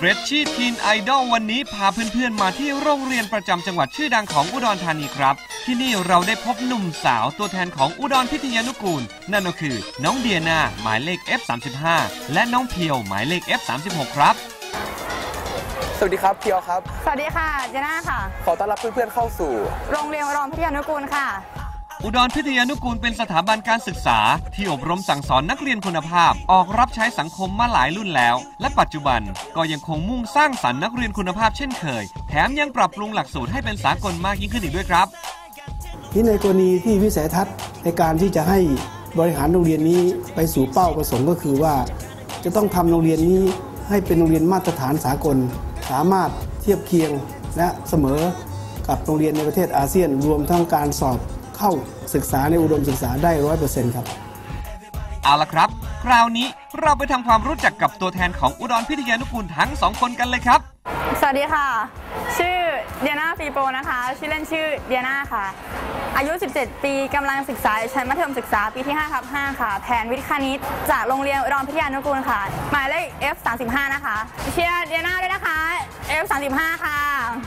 Freshie Teen Idol วันนี้พาเพื่อนๆมาที่โรงเรียนประจำจังหวัดชื่อดังของอุดรธานีครับที่นี่เราได้พบหนุ่มสาวตัวแทนของอุดรพิทยานุกูลนั่นก็คือน้องเดียนาหมายเลข F35 และน้องเพียวหมายเลข F36 ครับสวัสดีครับเพียวครับสวัสดีค่ะเดียนาค่ะขอต้อนรับเพื่อนๆเข้าสู่โรงเรียนอุดรพิทยานุกูลค่ะอุดรพิทยานุกูลเป็นสถาบันการศึกษาที่อบรมสั่งสอนนักเรียนคุณภาพออกรับใช้สังคมมาหลายรุ่นแล้วและปัจจุบันก็ยังคงมุ่งสร้างสรรค์นักเรียนคุณภาพเช่นเคยแถมยังปรับปรุงหลักสูตรให้เป็นสากลมากยิ่งขึ้นอีกด้วยครับที่ในกรณีที่วิสัยทัศน์ในการที่จะให้บริหารโรงเรียนนี้ไปสู่เป้าประสงค์ก็คือว่าจะต้องทำโรงเรียนนี้ให้เป็นโรงเรียนมาตรฐานสากลสามารถเทียบเคียงและเสมอกับโรงเรียนในประเทศอาเซียนรวมทั้งการสอบเข้าศึกษาในอุดมศึกษาได้ 100% ครับเอาล่ะครับคราวนี้เราไปทำความรู้จักกับตัวแทนของอุดรพิทยานุกูลทั้ง2คนกันเลยครับสวัสดีค่ะชื่อเดียนาฟีโปนะคะชื่อเล่นชื่อเดียนาค่ะอายุ17 ปีกำลังศึกษาชั้นมัธยมศึกษาปีที่ 5/5 ค่ะแผนวิทย์คณิตจากโรงเรียนอุดรพิทยานุกูลค่ะหมายเลข F35 นะคะเชียร์เดียนาด้วยนะคะ F35 ค่ะ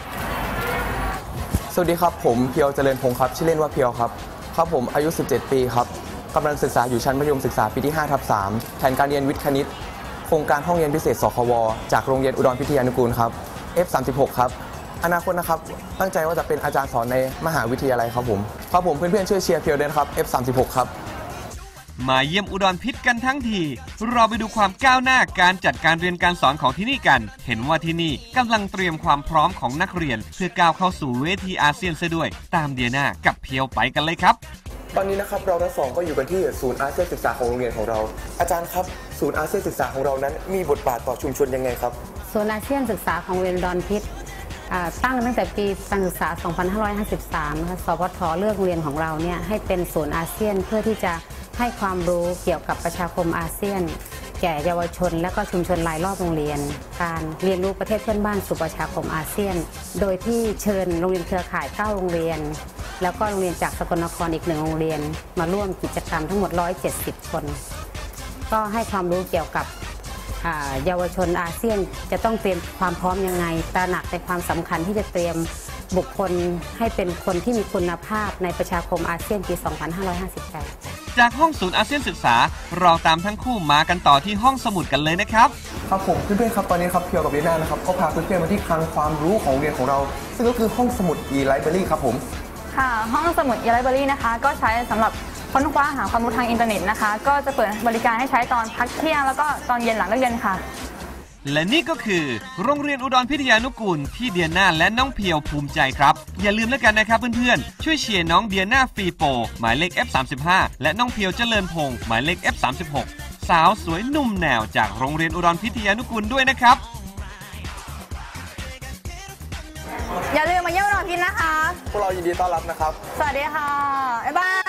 สวัสดีครับผมเพียวเจริญพงศ์ครับชื่อเล่นว่าเพียวครับครับผมอายุ17 ปีครับกำลังศึกษาอยู่ชั้นมัธยมศึกษาปีที่ 5/3 แผนการเรียนวิทย์คณิตโครงการห้องเรียนพิเศษสควจากโรงเรียนอุดรพิทยานุกูลครับ F36 ครับอนาคตนะครับตั้งใจว่าจะเป็นอาจารย์สอนในมหาวิทยาลัยครับผมเพื่อนๆช่วยเชียร์เพียวด้วยครับ F36 ครับมาเยี่ยมอุดรพิทย์กันทั้งทีเราไปดูความก้าวหน้าการจัดการเรียนการสอนของที่นี่กันเห็นว่าที่นี่กำลังเตรียมความพร้อมของนักเรียนเพื่อก้าวเข้าสู่เวทีอาเซียนซะด้วยตามเดียนากับเพียวไปกันเลยครับตอนนี้นะครับเราทั้งสองก็อยู่กันที่ศูนย์อาเซียนศึกษาของโรงเรียนของเราอาจารย์ครับศูนย์อาเซียนศึกษาของเรานั้นมีบทบาทต่อชุมชนยังไงครับศูนย์อาเซียนศึกษาของโรงเรียนอุดรพิทย์ตั้งตั้งแต่ปีการศึกษา 2553 นะคะสพท.เลือกโรงเรียนของเราเนี่ยให้เป็นศูนย์อาเซียนเพื่อที่จะให้ความรู้เกี่ยวกับประชาคมอาเซียนแก่เยาวชนและก็ชุมชนรายรอบโรงเรียนการเรียนรู้ประเทศเพื่อนบ้านสู่ประชาคมอาเซียนโดยที่เชิญโรงเรียนเครือข่าย9โรงเรียนแล้วก็โรงเรียนจากสกลนครอีก1โรงเรียนมาร่วมกิจกรรมทั้งหมด170คนก็ให้ความรู้เกี่ยวกับเยาวชนอาเซียนจะต้องเตรียมความพร้อมยังไงตระหนักในความสำคัญที่จะเตรียมบุคคลให้เป็นคนที่มีคุณภาพในประชาคมอาเซียนปี 2558 จากห้องศูนย์อาเซียนศึกษาเราตามทั้งคู่มากันต่อที่ห้องสมุดกันเลยนะครับครับผมเพื่อนๆครับตอนนี้ครับเพียวกับเดียนานะครับก็พาเพื่อนๆมาที่คลังความรู้ของโรงเรียนของเราซึ่งก็คือห้องสมุด e-library ครับผมค่ะห้องสมุด e-library นะคะก็ใช้สำหรับค้นคว้าหาความรู้ทางอินเทอร์เน็ตนะคะก็จะเปิดบริการให้ใช้ตอนพักเที่ยงแล้วก็ตอนเย็นหลังเลิกเรียนค่ะและนี่ก็คือโรงเรียนอุดรพิทยานุกูลที่เดียนาและน้องเพียวภูมิใจครับอย่าลืมแล้วกันนะครับเพื่อนๆช่วยเชียร์น้องเดียนาฟีโปหมายเลข F35 และน้องเพียวเจริญพงษ์หมายเลข F36 สาวสวยหนุ่มแนวจากโรงเรียนอุดรพิทยานุกูลด้วยนะครับอย่าลืมมาเยี่ยมอุดรพิทย์นะคะพวกเรายินดีต้อนรับนะครับสวัสดีค่ะบ๊ายบาย